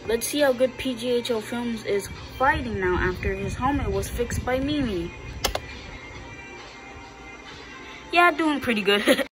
Let's see how good PghLFilms is fighting now after his helmet was fixed by Mimi. Yeah, doing pretty good.